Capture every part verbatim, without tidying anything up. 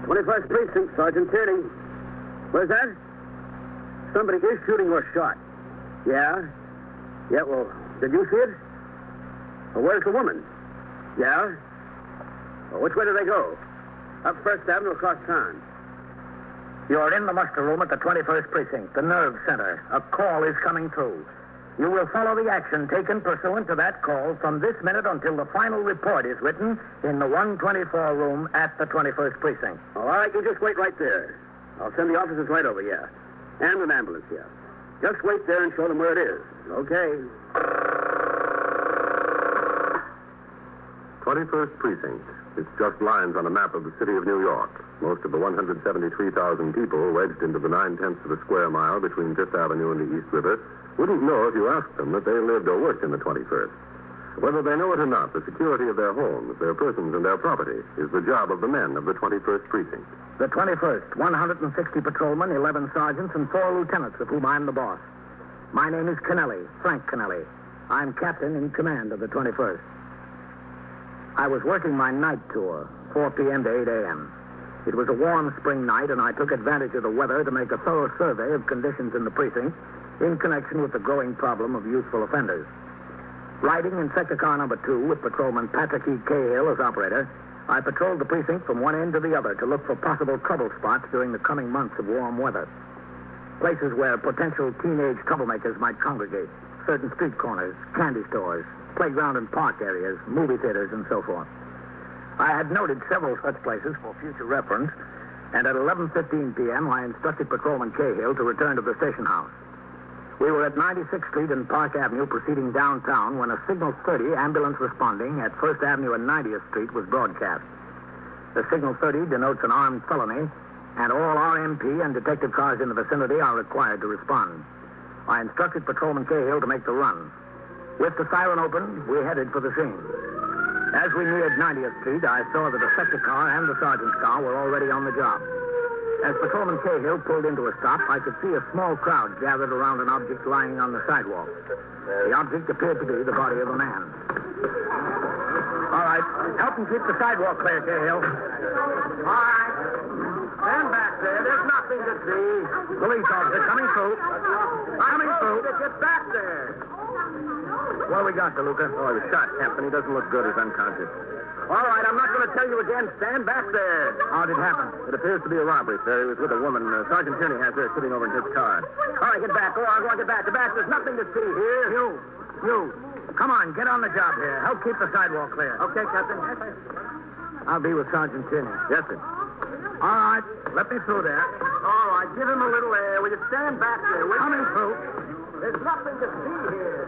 twenty-first Precinct, Sergeant Tierney. Where's that? Somebody is shooting or shot. Yeah? Yeah, well, did you see it? Well, where's the woman? Yeah? Well, which way do they go? Up First Avenue across town. You're in the muster room at the twenty-first Precinct, the nerve center. A call is coming through. You will follow the action taken pursuant to that call from this minute until the final report is written in the one twenty-four room at the twenty-first Precinct. Oh, all right, you just wait right there. I'll send the officers right over here. And an ambulance here. Just wait there and show them where it is. Okay. twenty-first Precinct. It's just lines on a map of the city of New York. Most of the one hundred seventy-three thousand people wedged into the nine-tenths of a square mile between Fifth Avenue and the East River wouldn't know if you asked them that they lived or worked in the twenty-first. Whether they know it or not, the security of their homes, their persons, and their property is the job of the men of the twenty-first Precinct. The twenty-first, one hundred sixty patrolmen, eleven sergeants, and four lieutenants, of whom I'm the boss. My name is Kennelly, Frank Kennelly. I'm captain in command of the twenty-first. I was working my night tour, four p.m. to eight a.m. It was a warm spring night, and I took advantage of the weather to make a thorough survey of conditions in the precinct in connection with the growing problem of youthful offenders. Riding in sector car number two with patrolman Patrick E. Cahill as operator, I patrolled the precinct from one end to the other to look for possible trouble spots during the coming months of warm weather. Places where potential teenage troublemakers might congregate, certain street corners, candy stores, playground and park areas, movie theaters, and so forth. I had noted several such places for future reference, and at eleven fifteen p.m. I instructed Patrolman Cahill to return to the station house. We were at ninety-sixth Street and Park Avenue proceeding downtown when a Signal thirty ambulance responding at First Avenue and ninetieth Street was broadcast. The Signal thirty denotes an armed felony, and all R M P and detective cars in the vicinity are required to respond. I instructed Patrolman Cahill to make the run. With the siren open, we headed for the scene. As we neared ninetieth Street, I saw that the sector car and the sergeant's car were already on the job. As Patrolman Cahill pulled into a stop, I could see a small crowd gathered around an object lying on the sidewalk. The object appeared to be the body of a man. All right, help him keep the sidewalk clear, Cahill. All right. Stand back there. There's nothing to see. Police officer coming through. Coming through. Get back there. What have we got, DeLuca? Oh, he was shot, Captain. He doesn't look good. He's unconscious. All right, I'm not going to tell you again. Stand back there. How did it happen? It appears to be a robbery, sir. He was with a woman. Uh, Sergeant Tierney has her sitting over in his car. All right, get back. Go on, go on, get back. Get back. There's nothing to see here. You. You. Come on, get on the job here. Help keep the sidewalk clear. Okay, Captain. I'll be with Sergeant Tierney. Yes, sir. All right, let me through there. All right, give him a little air. Will you stand back there? Will Coming through. There's nothing to see here.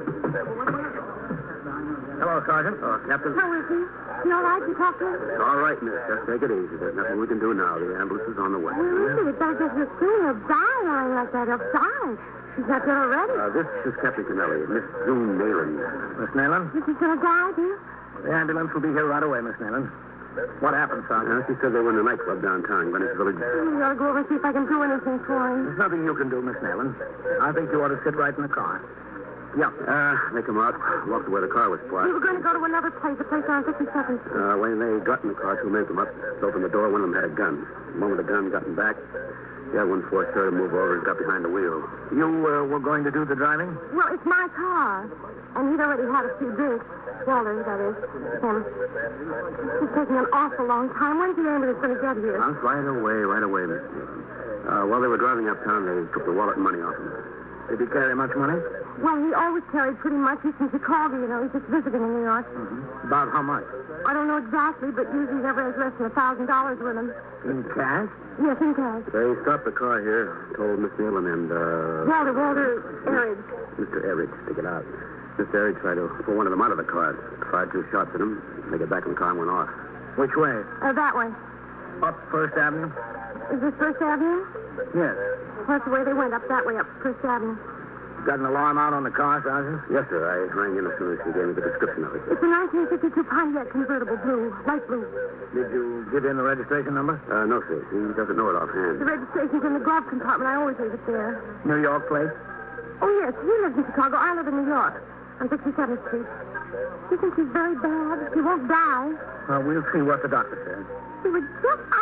Hello, Sergeant. Oh, Captain. How is he? You all right? You talk to him? It's all right, miss. Just take it easy. There's nothing we can do now. The ambulance is on the way. Well, it does if you're soon. He'll die lying like that. He'll die. She's not dead already. Uh, this is Captain Kennelly, Miss June Nayland. Miss Nayland? Is he going to die, dear? The ambulance will be here right away, Miss Nayland. What happened, Sergeant? Uh, she said they were in a nightclub downtown, Greenwich Village. You ought to go over and see if I can do anything for him. There's nothing you can do, Miss Nayland. I think you ought to sit right in the car. Yeah. Uh, they come out, walked to where the car was parked. We were going to go to another place, a place on fifty-seventh Street. Uh, when they got in the car, two men come up, opened the door. One of them had a gun. The one with the gun got in back. The other one forced her to move over and got behind the wheel. You uh, were going to do the driving? Well, it's my car. And he'd already had a few drinks. Walter, that is. Him. It's taking an awful long time. When's the ambulance going to get here? Uh, right away, right away, Miss Newton. Uh, while they were driving uptown, they took the wallet and money off him. Did he carry much money? Well, he always carried pretty much since Chicago, you know. He's just visiting in New York. Mm-hmm. About how much? I don't know exactly, but usually he never has less than a thousand dollars with him. In cash? Yes, in cash. They stopped the car here, told Miss Newland and, uh... Walter, Walter Eridge. Mister Eridge to get out. Mister Eridge tried to pull one of them out of the car. Fired two shots at him. They got back in the car and went off. Which way? Uh, that way. Up First Avenue? Is this First Avenue? Yes. That's the way they went, up that way, up First Avenue. Got an alarm out on the car, Sergeant? Yes, sir. I rang in as soon as she gave me the description of it. It's a nineteen fifty-two Pontiac convertible, blue, light blue. Did you give in the registration number? Uh, no, sir. He doesn't know it offhand. The registration's in the glove compartment. I always leave it there. New York plate? Oh, yes. He lives in Chicago. I live in New York. On fifty-seventh Street. He thinks he's very bad. He won't die. Well, we'll see what the doctor says. He was just out to have a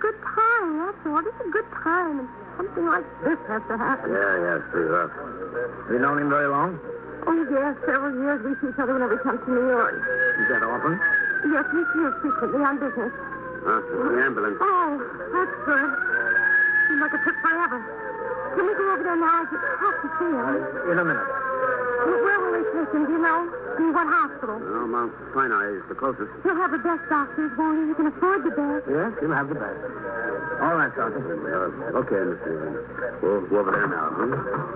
good time, that's all. Just a good time. And something like this has to happen. Yeah, yeah, sure. Rough. Have you known him very long? Oh, yes, several years. We see each other whenever he comes to New York. Is that often? Yes, he's here frequently on business. Huh? The ambulance. Oh, that's good. Seemed like it took forever. Can we go over there now? I just have to see him. Uh, in a minute. Where will they take him, do you know? In what hospital? Oh, Mount Sinai is the closest. He'll have the best doctors, won't he? He can afford the best. Yes, he'll have the best. All right, Sergeant. Uh, okay, Mister Evans. We'll go over there now, huh?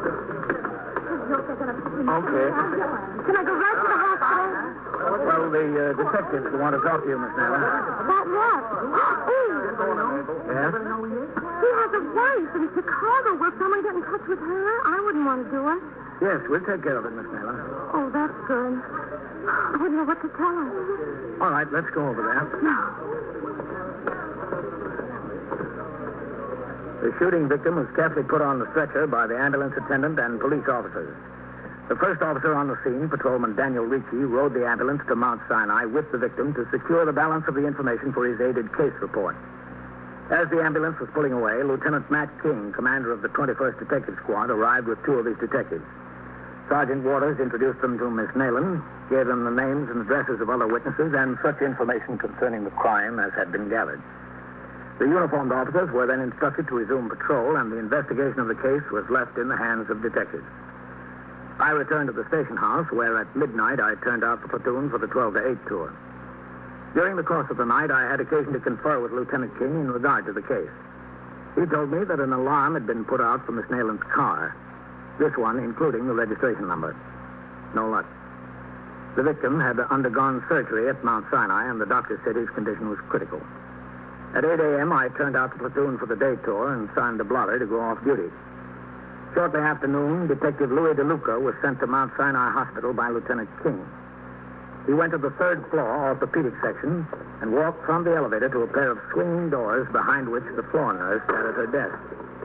Okay. Can I go right to the hospital? Well, the uh, detectives want to talk to you, Miss Nella. About what? Oh, Yes? he has a wife in Chicago. Will someone get in touch with her? I wouldn't want to do it. Yes, we'll take care of it, Miss Nella. Oh, that's good. I wouldn't know what to tell her. All right, let's go over there. No. The shooting victim was carefully put on the stretcher by the ambulance attendant and police officers. The first officer on the scene, Patrolman Daniel Ricci, rode the ambulance to Mount Sinai with the victim to secure the balance of the information for his aided case report. As the ambulance was pulling away, Lieutenant Matt King, commander of the twenty-first Detective Squad, arrived with two of his detectives. Sergeant Waters introduced them to Miss Nayland, gave them the names and addresses of other witnesses, and such information concerning the crime as had been gathered. The uniformed officers were then instructed to resume patrol, and the investigation of the case was left in the hands of detectives. I returned to the station house, where at midnight I turned out the platoon for the twelve to eight tour. During the course of the night, I had occasion to confer with Lieutenant King in regard to the case. He told me that an alarm had been put out for Miss Nayland's car, this one including the registration number. No luck. The victim had undergone surgery at Mount Sinai, and the doctor said his condition was critical. At eight a.m., I turned out the platoon for the day tour and signed the blotter to go off duty. Shortly after noon, Detective Louis DeLuca was sent to Mount Sinai Hospital by Lieutenant King. He went to the third floor orthopedic section and walked from the elevator to a pair of swinging doors behind which the floor nurse sat at her desk.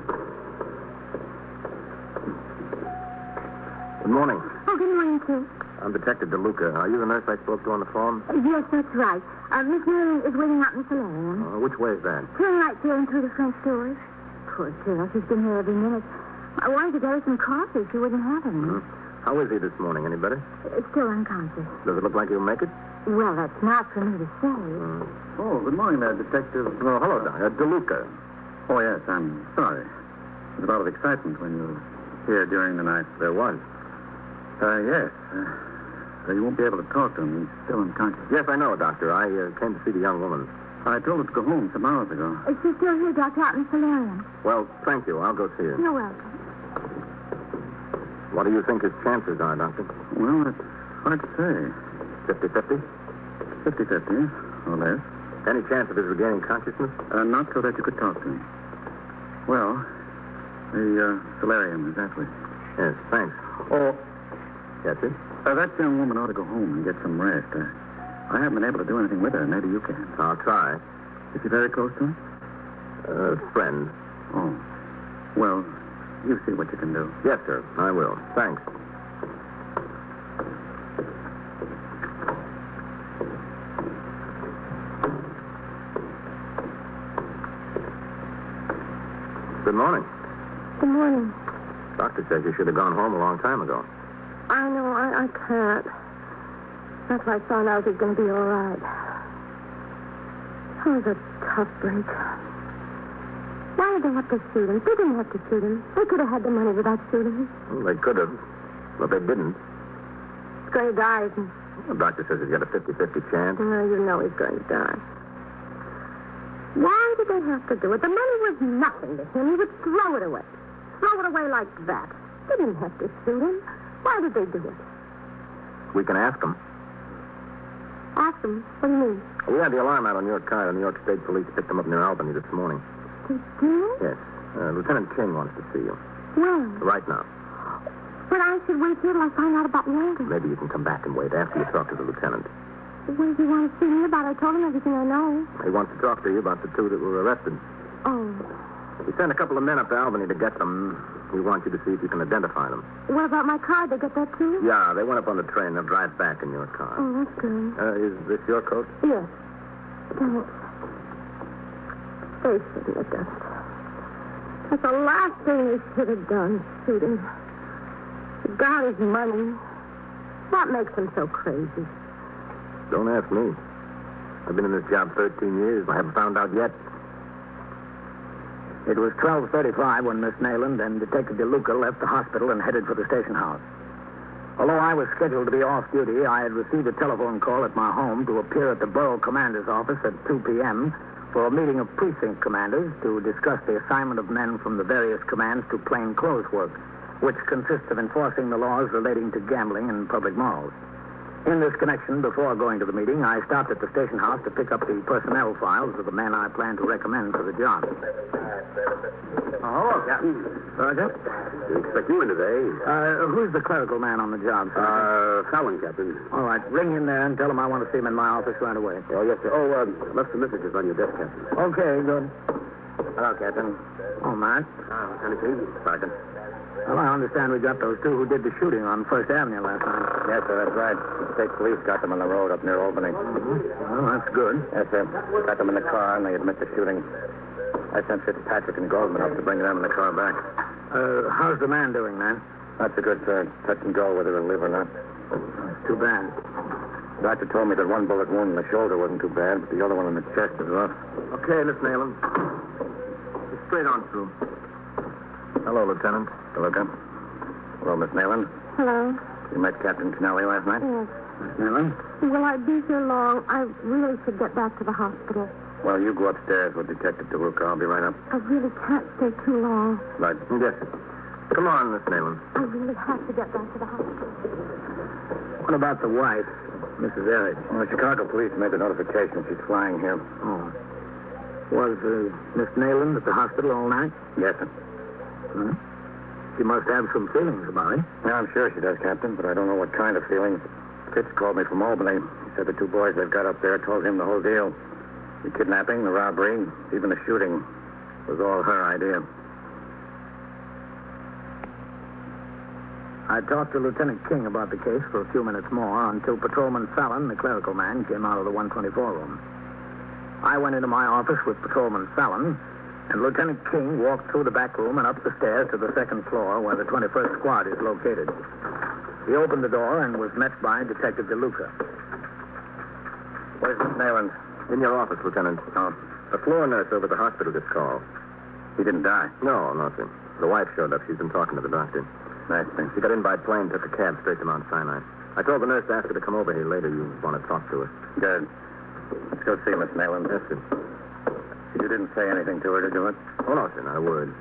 Good morning. Oh, good morning, Tim. I'm Detective DeLuca. Are you the nurse I spoke to on the phone? Uh, yes, that's right. Uh, Miss Miriam is waiting out in the solarium. Uh, which way is that? Turn right there and through the front doors. Poor girl, she's been here every minute. I wanted to get her some coffee. She wouldn't have any. Mm-hmm. How is he this morning? Any better? Uh, still unconscious. Does it look like he'll make it? Well, that's not for me to say. Mm. Oh, good morning there, Detective. Oh, hello, Doc. Uh, DeLuca. Oh, yes, I'm sorry. There's a lot of excitement when you here during the night. There was. Uh, yes. Uh, so you won't be able to talk to him. He's still unconscious. Yes, I know, Doctor. I uh, came to see the young woman. I told her to go home some hours ago. Is she still here, Doctor, out in the solarium? Well, thank you. I'll go see her. You're welcome. What do you think his chances are, Doctor? Well, it's hard to say. Fifty-fifty? Fifty-fifty, or less. Any chance of his regaining consciousness? Uh, not so that you could talk to him. Well, the uh, solarium is that way. Yes, thanks. Oh, Yes, sir? uh, that young woman ought to go home and get some rest. Uh, I haven't been able to do anything with her. Maybe you can. I'll try. Is she very close to him? Uh, friend. Oh. Well, you see what you can do. Yes, sir. I will. Thanks. Good morning. Good morning. Doctor says you should have gone home a long time ago. I know, I, I can't. That's why I found out it was going to be all right. That was a tough break. Why did they have to shoot him? They didn't have to shoot him. They could have had the money without shooting him. Well, they could have, but they didn't. He's going to die, isn't he? The doctor says he's got a fifty-fifty chance. Oh, you know he's going to die. Why did they have to do it? The money was nothing to him. He would throw it away. Throw it away like that. They didn't have to shoot him. Why did they do it? We can ask him. Ask him. What do you mean? We had the alarm out on your car. The New York State Police picked him up near Albany this morning. They did? Yes. Uh, Lieutenant King wants to see you. When? Right now. But I should wait here till I find out about Walter. Maybe you can come back and wait after you talk to the lieutenant. What does he want to see me about? I told him everything I know. He wants to talk to you about the two that were arrested. Oh. He sent a couple of men up to Albany to get them. He wants you to see if you can identify them. What about my car? They get that too? Yeah, they went up on the train. They'll drive back in your car. Oh, that's good. Uh, is this your coat? Yes. Thanks. They shouldn't have done it. That's the last thing they should have done, shoot him. He got his money. What makes him so crazy? Don't ask me. I've been in this job thirteen years. I haven't found out yet. It was twelve thirty-five when Miss Nayland and Detective DeLuca left the hospital and headed for the station house. Although I was scheduled to be off duty, I had received a telephone call at my home to appear at the borough commander's office at two p.m. for a meeting of precinct commanders to discuss the assignment of men from the various commands to plain clothes work, which consists of enforcing the laws relating to gambling and public morals. In this connection, before going to the meeting, I stopped at the station house to pick up the personnel files of the men I plan to recommend for the job. Oh, Captain. Sergeant? Didn't expect you in today. Uh, who's the clerical man on the job, Sergeant? Uh, Fallon, Captain. All right, ring him there and tell him I want to see him in my office right away. Oh, yes, sir. Oh, uh, left some messages on your desk, Captain. Okay, good. Hello, Captain. Oh, Matt. Ah, Lieutenant King, Sergeant. Well, I understand we got those two who did the shooting on First Avenue last night. Yes, sir, that's right. State police got them on the road up near Albany. Well, that's good. Yes, sir. Got them in the car, and they admit the shooting. I sent Fitzpatrick and Goldman up to bring them in the car back. Uh, how's the man doing, man? Not so good, sir. Touch and go whether he'll live or not. That's too bad. Doctor told me that one bullet wound in the shoulder wasn't too bad, but the other one in the chest is rough. Okay, Miss Nayland. Straight on through. Hello, Lieutenant. Hello, Captain. Hello, Miss Nayland. Hello? You met Captain Kennelly last night? Yes. Miss Nayland? Will I be here long? I really should get back to the hospital. Well, you go upstairs with Detective DeLuca. I'll be right up. I really can't stay too long. Right. Yes. Come on, Miss Nayland. I really have to get back to the hospital. What about the wife, Missus Eric? Well, the Chicago police made the notification she's flying here. Oh. Was uh, Miss Nayland at the hospital all night? Yes, sir. Huh? She must have some feelings about it. Yeah, I'm sure she does, Captain, but I don't know what kind of feelings. Fitz called me from Albany. He said the two boys they've got up there told him the whole deal. The kidnapping, the robbery, even the shooting was all her idea. I talked to Lieutenant King about the case for a few minutes more until Patrolman Fallon, the clerical man, came out of the one twenty-four room. I went into my office with Patrolman Fallon, and Lieutenant King walked through the back room and up the stairs to the second floor where the twenty-first Squad is located. He opened the door and was met by Detective DeLuca. Where's Miss Nayland? In your office, Lieutenant. Oh, The floor nurse over at the hospital just called. he didn't die. No, nothing. The wife showed up. She's been talking to the doctor. Nice thing. She got in by plane, took a cab straight to Mount Sinai. I told the nurse to ask her to come over here later. You want to talk to her. Good. Let's go see Miss Nayland. Yes, sir. You didn't say anything to her, did you, Liz? Oh, no, sir, not a word.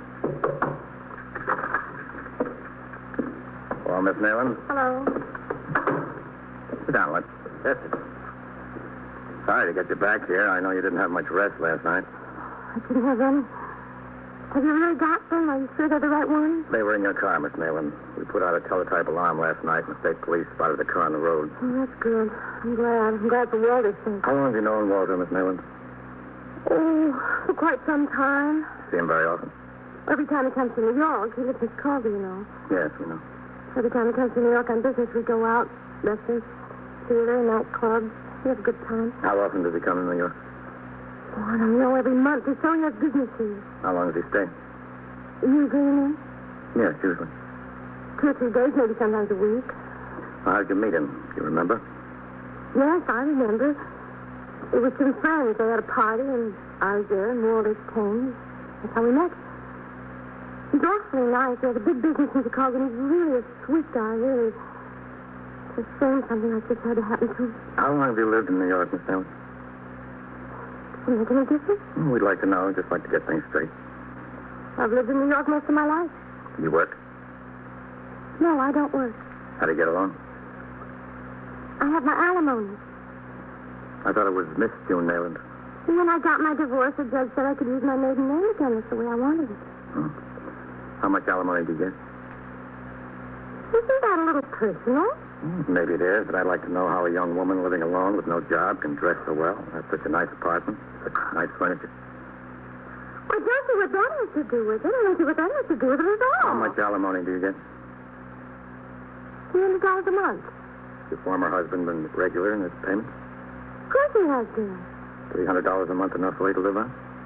Well, Miss Nayland, Hello? sit down, Liz. Yes, sir. Sorry to get you back here. I know you didn't have much rest last night. I didn't have any. Have you really got them? Are you sure they're the right ones? They were in your car, Miss Nayland. We put out a teletype alarm last night, and the state police spotted the car on the road. Oh, that's good. I'm glad. I'm glad for Walter's sake. How long have you known Walter, Miss Nayland? Oh, for quite some time. See him very often? Every time he comes to New York, he lives in Chicago, you know. Yes, we know. Every time he comes to New York on business, we go out. Restaurants, theater, nightclubs. We have a good time. How often does he come to New York? Oh, I don't know. Every month or so, he has business here. How long does he stay? Usually, you mean? Yes, usually. Two or three days, maybe sometimes a week. How'd you meet him? Do you remember? Yes, I remember. It was some friends. They had a party, and I was there, and Walter came. That's how we met. He's awfully nice. He has a big business in Chicago, and he's really a sweet guy, really. It's a shame something like this had to happen to him. How long have you lived in New York, Miss Nayland? Does it make any difference? We'd like to know. Just like to get things straight. I've lived in New York most of my life. You work? No, I don't work. How do you get along? I have my alimony. I thought it was Miss June Nayland. And when I got my divorce, the judge said I could use my maiden name again. That's the way I wanted it. Hmm. How much alimony do you get? Isn't that a little personal? Maybe it is, but I'd like to know how a young woman living alone with no job can dress so well, have such a nice apartment, such nice furniture. I don't see what that has to do with it. I don't see what that has to do with it at all. How much alimony do you get? three hundred dollars a month. Your former husband been regular in his payment? Of course he has been. three hundred dollars a month enough for you to live on?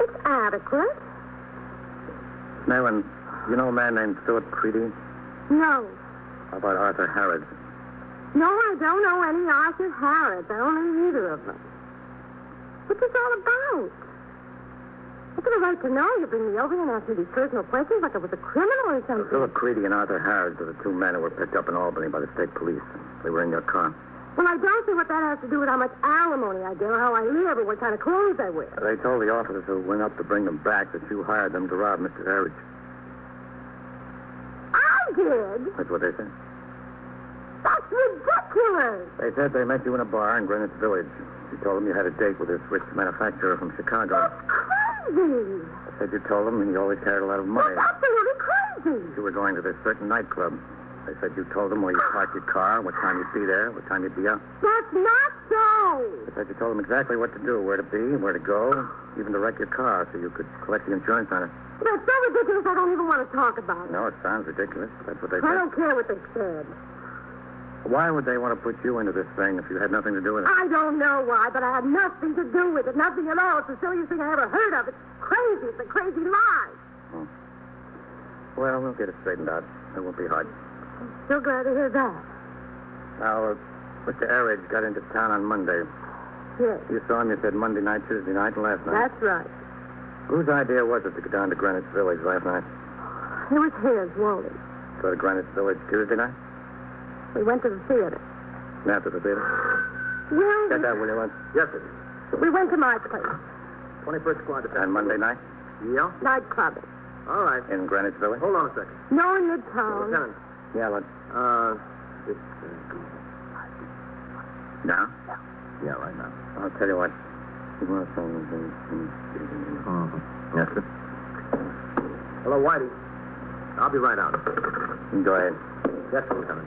It's adequate. Nayland, you know a man named Philip Creedy? No. How about Arthur Harrods? No, I don't know any Arthur Harrods. I don't know either of them. What's this all about? What's the right to know? You bring me over here and ask me these personal questions like I was a criminal or something. Philip Creedy and Arthur Harrods are the two men who were picked up in Albany by the state police. They were in your car. Well, I don't see what that has to do with how much alimony I get or how I live or what kind of clothes I wear. They told the officers who went up to bring them back that you hired them to rob Mister Harrods. I did? That's what they said. That's ridiculous. They said they met you in a bar in Greenwich Village. You told them you had a date with this rich manufacturer from Chicago. That's crazy. They said you told them you always carried a lot of money. That's absolutely crazy. You were going to this certain nightclub. They said you told them where you parked your car, what time you'd be there, what time you'd be out. That's not so. They said you told them exactly what to do, where to be, where to go, even to wreck your car so you could collect the insurance on it. That's so ridiculous I don't even want to talk about it. No, it sounds ridiculous, but that's what they I said. don't care what they said. Why would they want to put you into this thing if you had nothing to do with it? I don't know why, but I had nothing to do with it. Nothing at all. It's the silliest thing I ever heard of. It's crazy. It's a crazy lie. Oh. Well, we'll get it straightened out. It won't be hard. I'm so glad to hear that. Now, uh, Mister Arridge got into town on Monday. Yes. You saw him, you said Monday night, Tuesday night, and last night. That's right. Whose idea was it to go down to Greenwich Village last night? It was his, Wally. Go to Greenwich Village Tuesday night? We went to the theater. After the theater? Well, Get that, will you, Lance? Yes, sir. we went to my place. twenty-first Squad. And Monday night? Yeah? Nightclubbing. All right. In Greenwich Village? Hold on a second. No, in Midtown. Lieutenant. Yeah, Lance. Uh, it's, Now? yeah, right now. I'll tell you what. Uh-huh. Yes, sir. Hello, Whitey. I'll be right out. Go ahead. Yes, sir, Lieutenant.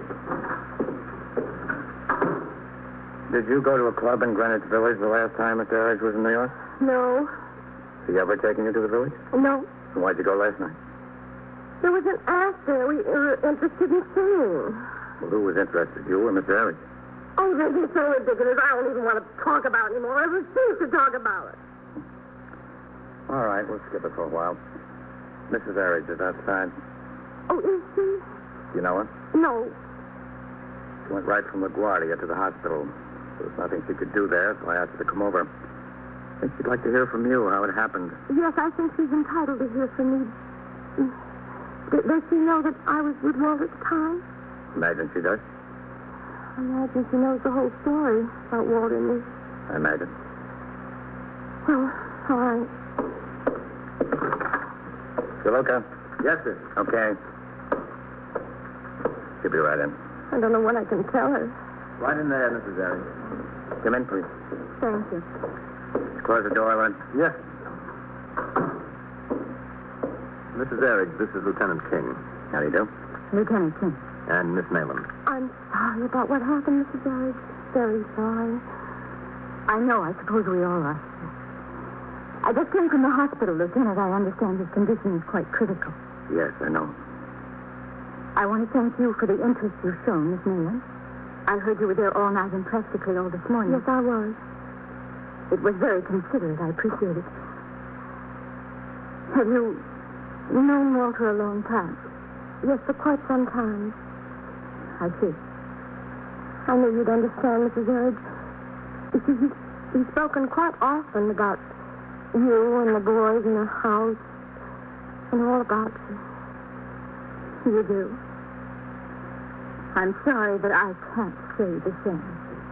Did you go to a club in Greenwich Village the last time Mister Arridge was in New York? No. Has he ever taken you to the village? No. Then why'd you go last night? There was an actor we were interested in seeing. Well, who was interested? You or Mister Arridge? Oh, this is so ridiculous. I don't even want to talk about it anymore. I refuse to talk about it. All right, we'll skip it for a while. Missus Arridge is outside. Oh, is she? You know her? No. She went right from LaGuardia to the hospital. There was nothing she could do there, so I asked her to come over. I think she'd like to hear from you how it happened. Yes, I think she's entitled to hear from me. D- does she know that I was with Walt at the time? Imagine she does. I imagine she knows the whole story about Walt and me. I imagine. Well, all right. Luca? Yes, sir. Okay. She'll be right in. I don't know what I can tell her. Right in there, Missus Arridge. Come in, please. Thank you. Close the door, Lynn. Yes. Missus Arridge, this is Lieutenant King. How do you do? Lieutenant King. And Miss Nayland. I'm sorry about what happened, Missus Arridge. Very sorry. I know. I suppose we all are. I just came from the hospital, Lieutenant. I understand his condition is quite critical. Yes, I know. I want to thank you for the interest you've shown, Miss Nayland. I heard you were there all night and practically all this morning. Yes, I was. It was very considerate. I appreciate it. Have you known Walter a long time? Yes, for quite some time. I see. I knew you'd understand, Missus Arridge. You see, he's, he's spoken quite often about you and the boys in the house and all about you. You do. I'm sorry, but I can't say the same.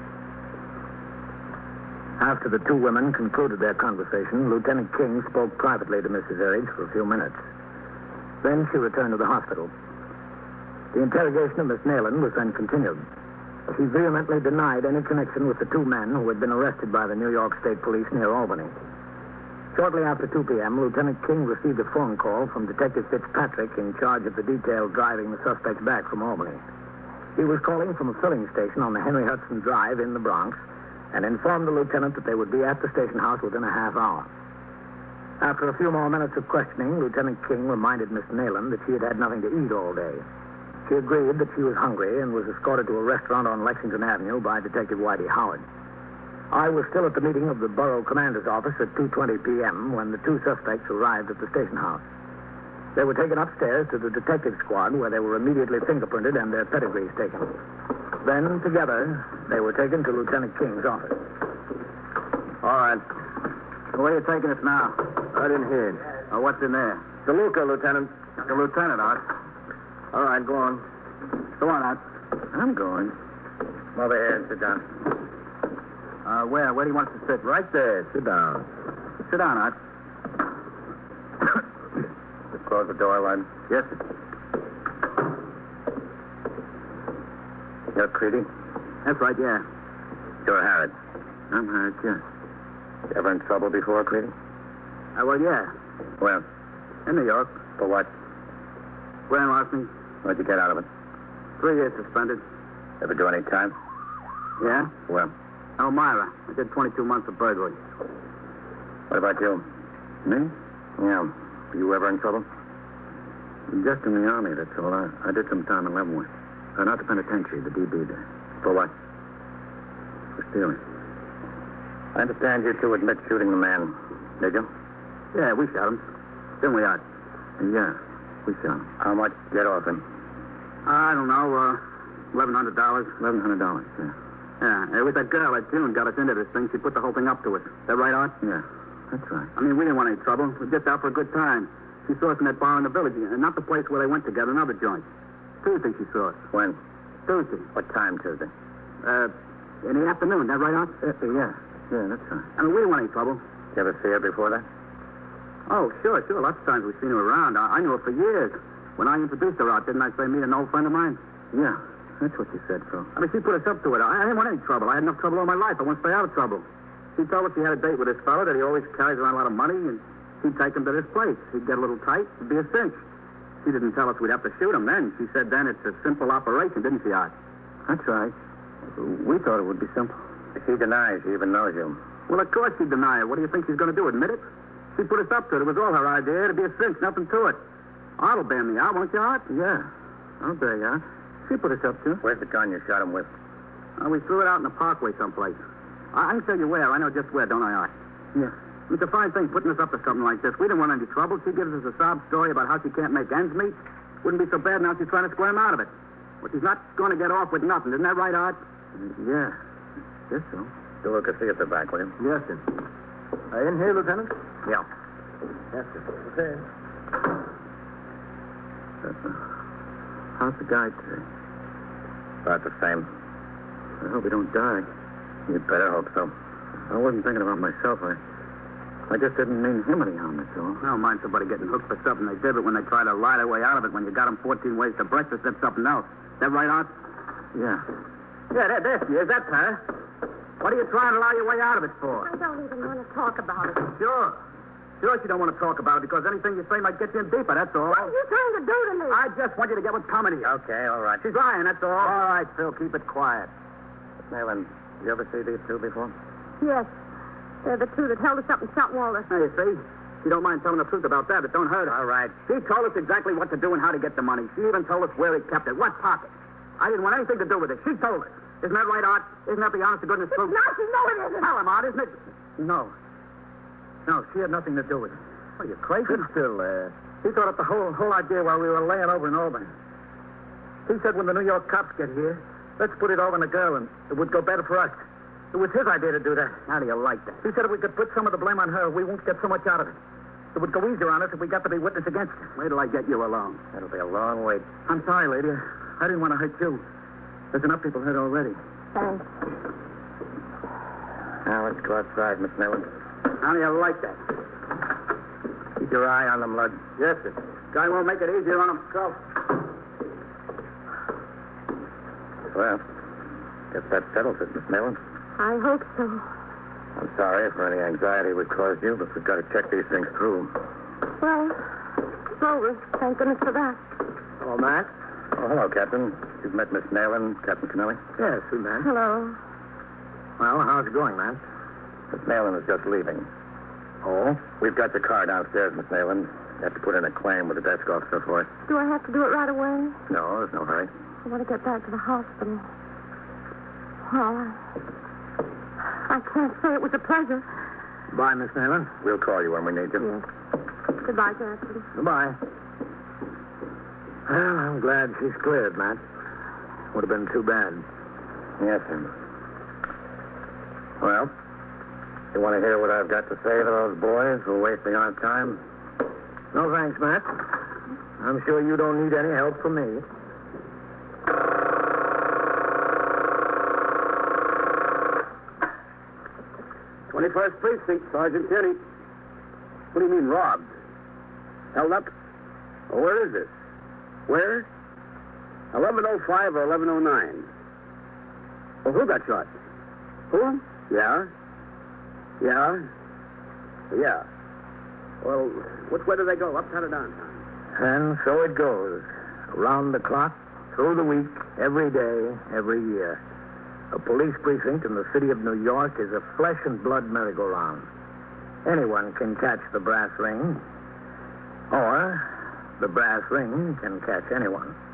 After the two women concluded their conversation, Lieutenant King spoke privately to Missus Arridge for a few minutes. Then she returned to the hospital. The interrogation of Miss Nayland was then continued. She vehemently denied any connection with the two men who had been arrested by the New York State Police near Albany. Shortly after two p.m., Lieutenant King received a phone call from Detective Fitzpatrick in charge of the detail driving the suspects back from Albany. He was calling from a filling station on the Henry Hudson Drive in the Bronx and informed the lieutenant that they would be at the station house within a half hour. After a few more minutes of questioning, Lieutenant King reminded Miss Nayland that she had had nothing to eat all day. She agreed that she was hungry and was escorted to a restaurant on Lexington Avenue by Detective Whitey Howard. I was still at the meeting of the borough commander's office at two twenty p.m. when the two suspects arrived at the station house. They were taken upstairs to the detective squad, where they were immediately fingerprinted and their pedigrees taken. Then, together, they were taken to Lieutenant King's office. All right. Where are you taking us now? Right in here. Oh, what's in there? DeLuca, Lieutenant. The lieutenant, Art. All right, go on. Go on, Art. I'm going. Come over here and sit down. Uh, where? Where do you want us to sit? Right there. Sit down. Sit down, Art. Just close the door, Lud. Yes, sir. You're Creedy? That's right, yeah. You're Harrod. I'm Harrod, yeah. You ever in trouble before, Creedy? Uh, well, yeah. Well, In New York. for what? Grand larceny. What'd you get out of it? Three years suspended. Ever do any time? Yeah? Well, Elmira. I did twenty-two months of burglary. what about you? Me? Yeah. You ever in trouble? Just in the Army, that's all. I, I did some time in Leavenworth. Uh, not the penitentiary, the D B there. For what? For stealing. I understand you two admit shooting the man. Did you? Yeah, we shot him. Then we out. Yeah, we shot him. How much get off him? I don't know, uh, eleven hundred dollars. Eleven hundred dollars, yeah. Yeah, it was that girl that June got us into this thing. She put the whole thing up to us. That right, Art? Yeah, that's right. I mean, we didn't want any trouble. We were just out for a good time. She saw us in that bar in the village, and not the place where they went together, another joint. Tuesday she saw us. When? Tuesday. What time Tuesday? Uh, in the afternoon, that right, Art? Uh, yeah, yeah, that's right. I mean, we didn't want any trouble. Did you ever see her before that? Oh, sure, sure. Lots of times we've seen her around. I, I knew her for years. When I introduced her out, didn't I say meet an old friend of mine? Yeah, that's what you said, Phil. I mean, she put us up to it. I, I didn't want any trouble. I had enough trouble all my life. I want to stay out of trouble. She told us she had a date with this fellow, that he always carries around a lot of money, and she'd take him to this place. He'd get a little tight. It'd be a cinch. She didn't tell us we'd have to shoot him then. She said then it's a simple operation, didn't she, Art? That's right. We thought it would be simple. She denies she even knows you. Well, of course she'd deny it. What do you think she's going to do, admit it? She put us up to it. It was all her idea. It'd be a cinch, nothing to it. Art'll bear me out, won't you, Art? Yeah, I'll bear you out. She put us up to it. Where's the gun you shot him with? Uh, we threw it out in the parkway someplace. I, I can tell you where. I know just where, don't I, Art? Yeah. It's a fine thing putting us up to something like this. We didn't want any trouble. She gives us a sob story about how she can't make ends meet. Wouldn't be so bad now she's trying to squirm out of it. But she's not going to get off with nothing. Isn't that right, Art? Yeah. Yes, so. Do look and see at the back, will you? Yes, sir. Uh, in here, Lieutenant? Yeah. Yes, sir. Okay. Uh, how's the guy today? About the same. I hope he don't die. You'd better hope so. I wasn't thinking about myself. I, I just didn't mean him any harm, that's all. I don't mind somebody getting hooked for something they did, but when they try to lie their way out of it, when you got them fourteen ways to breakfast, that's something else. Is that right, Art? Yeah. Yeah, there, there she is. That's her. What are you trying to lie your way out of it for? I don't even want to talk about it. Sure. Sure you don't want to talk about it because anything you say might get you in deeper, that's all. What are you trying to do to me? I just want you to get what's coming to you. Okay, all right. She's lying, that's all. All right, Phil, keep it quiet. Nayland, you ever see these two before? Yes. They're the two that held us up and shot Walter. Now, you see, she don't mind telling the truth about that. It don't hurt her. All right. She told us exactly what to do and how to get the money. She even told us where he kept it, what pocket. I didn't want anything to do with it. She told us. Isn't that right, Art? Isn't that the honest to goodness It's truth? not. You know it isn't. Tell him, Art, isn't it? No. No, she had nothing to do with it. Are you crazy? Sit still, uh... He thought up the whole whole idea while we were laying over in Albany. He said when the New York cops get here, let's put it over on the girl and it would go better for us. It was his idea to do that. How do you like that? He said if we could put some of the blame on her, we won't get so much out of it. It would go easier on us if we got to be witness against her. Wait till I get you alone. That'll be a long wait. I'm sorry, lady. I didn't want to hurt you. There's enough people hurt already. Thanks. Now, let's go outside, Miss Nayland. How do you like that? Keep your eye on them, Lud. Yes, sir. Guy won't make it easier on himself. Well, guess that settles it, Miss Nayland. I hope so. I'm sorry for any anxiety we caused you, but we've got to check these things through. Well, it's over. Thank goodness for that. Hello, Matt. Oh, hello, Captain. You've met Miss Nayland, Captain Kennelly? Yes, we met. Hello. Well, how's it going, man? Miss Nayland is just leaving. Oh? We've got your car downstairs, Miss Nayland. You have to put in a claim with the desk officer for it. Do I have to do it right away? No, there's no hurry. I want to get back to the hospital. Well, I, I I can't say it was a pleasure. Bye, Miss Nayland. We'll call you when we need you. Yes. Goodbye, Captain. Goodbye. Well, I'm glad she's cleared, Matt. Would have been too bad. Yes, sir. Well, you want to hear what I've got to say to those boys who are wasting our time? No thanks, Matt. I'm sure you don't need any help from me. twenty-first Precinct, Sergeant Tierney. What do you mean, robbed? Held up? Oh, where is this? Where? eleven oh five or eleven oh nine? Well, who got shot? Who? Yeah? Yeah? Yeah. Well, which way do they go, uptown or downtown? And so it goes. Around the clock, through the week, every day, every year. A police precinct in the city of New York is a flesh and blood merry-go-round. Anyone can catch the brass ring, or the brass ring can catch anyone.